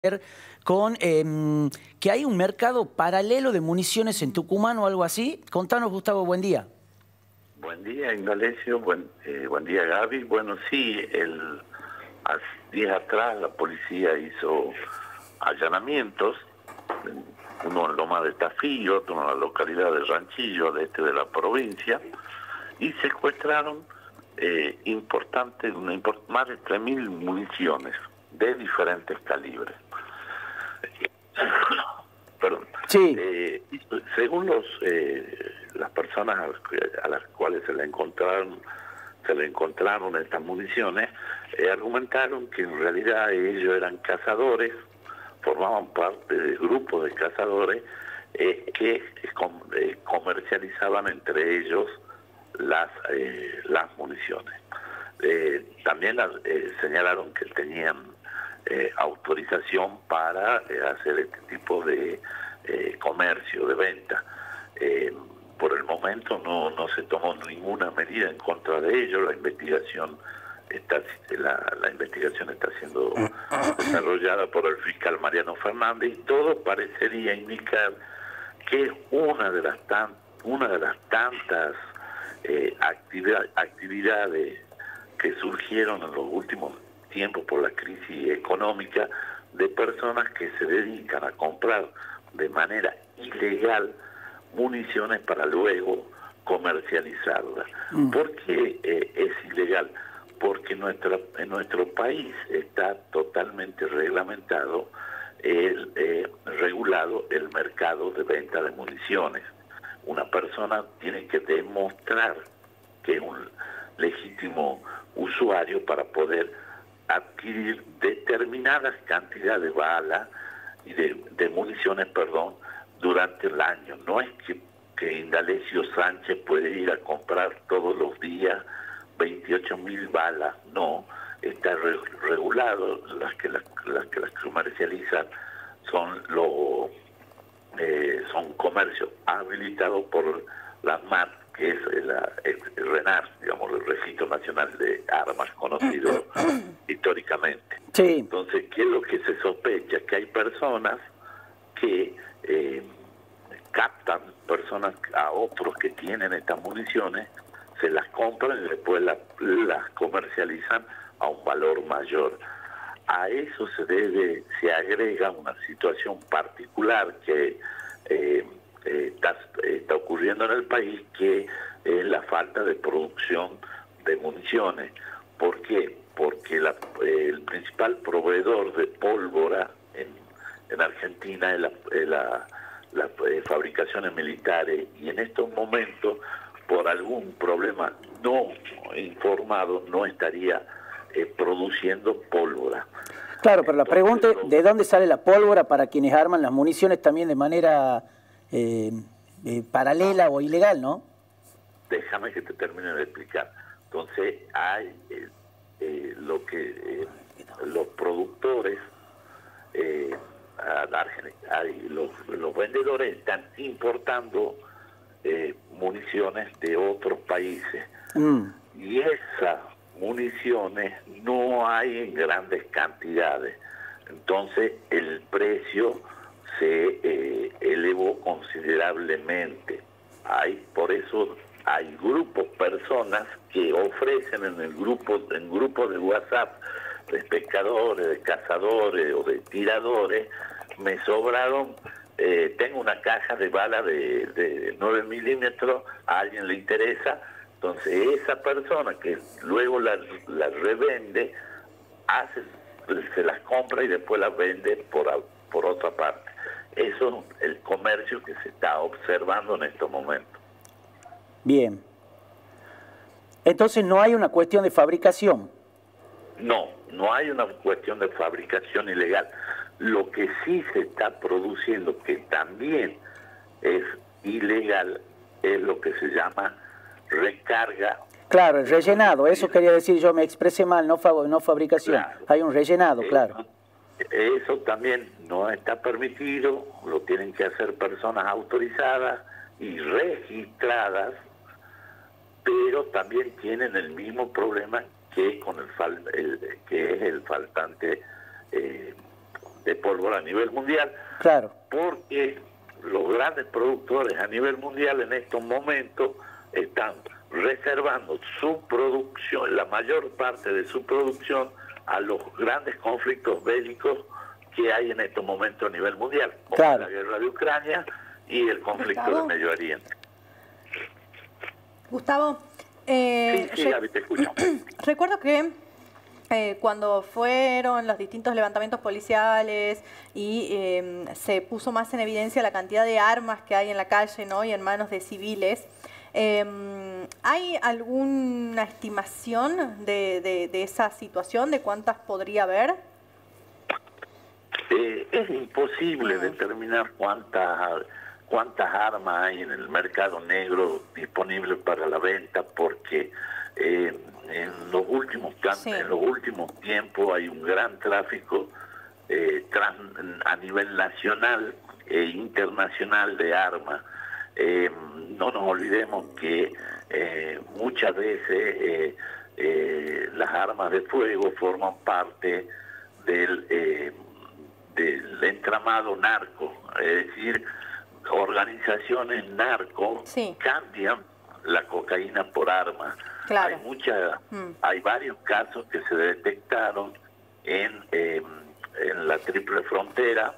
con que hay un mercado paralelo de municiones en Tucumán o algo así. Contanos, Gustavo, buen día. Buen día, Indalecio. Buen día, Gaby. Bueno, sí, hace días atrás la policía hizo allanamientos, uno en Loma de Tafí, otro en la localidad de Ranchillo, de la provincia, y secuestraron más de 3.000 municiones de diferentes calibres. Perdón. Sí. Según las personas a las cuales se le encontraron estas municiones, argumentaron que en realidad ellos eran cazadores, formaban parte de grupos de cazadores que comercializaban entre ellos las municiones. También señalaron que tenían autorización para hacer este tipo de comercio, de venta. Por el momento no se tomó ninguna medida en contra de ellos. La investigación está siendo desarrollada por el fiscal Mariano Fernández, y todo parecería indicar que una de las tantas actividades que surgieron en los últimos tiempo por la crisis económica, de personas que se dedican a comprar de manera ilegal municiones para luego comercializarlas. ¿Por qué es ilegal? Porque en nuestro país está totalmente reglamentado, regulado el mercado de venta de municiones. Una persona tiene que demostrar que es un legítimo usuario para poder adquirir determinadas cantidades de balas y de municiones, durante el año. No es que Indalecio Sánchez puede ir a comprar todos los días 28.000 balas, no, está regulado. Las que las comercializan son comercios habilitados por la MAT, que es el RENAR, digamos, el Registro Nacional de Armas, conocido históricamente. Sí. Entonces, ¿qué es lo que se sospecha? Que hay personas que captan a otros que tienen estas municiones, se las compran y después las comercializan a un valor mayor. A eso se agrega una situación particular que está ocurriendo en el país, que es la falta de producción de municiones. ¿Por qué? Porque el principal proveedor de pólvora en Argentina es las fabricaciones militares, y en estos momentos, por algún problema no informado, no estaría produciendo pólvora. Claro, pero la pregunta es, ¿de dónde sale la pólvora para quienes arman las municiones también de manera paralela o ilegal, no? Déjame que te termine de explicar. Entonces, hay los productores, los vendedores están importando municiones de otros países. Y esas municiones no hay en grandes cantidades. Entonces, el precio se elevó considerablemente. Por eso hay personas que ofrecen en grupos de WhatsApp, de pescadores, de cazadores o de tiradores: me sobraron, tengo una caja de balas de 9 milímetros, a alguien le interesa. Entonces esa persona que luego las revende, se las compra y después las vende por otra parte. Eso es el comercio que se está observando en estos momentos. Bien. Entonces no hay una cuestión de fabricación. No hay una cuestión de fabricación ilegal. Lo que sí se está produciendo, que también es ilegal, es lo que se llama recarga. Claro, el rellenado, eso quería decir, yo me expresé mal, no fabricación. Claro. Hay un rellenado, claro. Eso también no está permitido, lo tienen que hacer personas autorizadas y registradas, pero también tienen el mismo problema que con que es el faltante de pólvora a nivel mundial, claro, porque los grandes productores a nivel mundial en estos momentos están reservando su producción, la mayor parte de su producción, a los grandes conflictos bélicos que hay en estos momentos a nivel mundial, como claro, la guerra de Ucrania y el conflicto Gustavo. del Medio Oriente. Gustavo, Sí, Gaby, te escucho. recuerdo que cuando fueron los distintos levantamientos policiales y se puso más en evidencia la cantidad de armas que hay en la calle, ¿no? Y en manos de civiles, ¿hay alguna estimación de esa situación, de cuántas podría haber? Es imposible determinar cuántas armas hay en el mercado negro disponibles para la venta, porque en los últimos tiempos hay un gran tráfico a nivel nacional e internacional de armas. No nos olvidemos que muchas veces las armas de fuego forman parte del entramado narco, es decir, organizaciones narco cambian la cocaína por armas. Claro. Hay varios casos que se detectaron en la triple frontera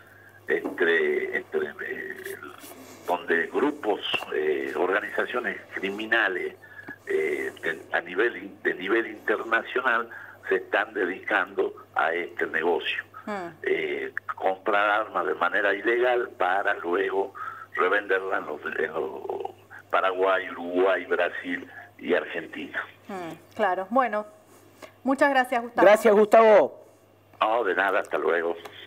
donde grupos, organizaciones criminales de nivel internacional se están dedicando a este negocio. Comprar armas de manera ilegal para luego revenderlas en los Paraguay, Uruguay, Brasil y Argentina. Claro. Bueno, muchas gracias, Gustavo. Gracias, Gustavo. No, de nada, hasta luego.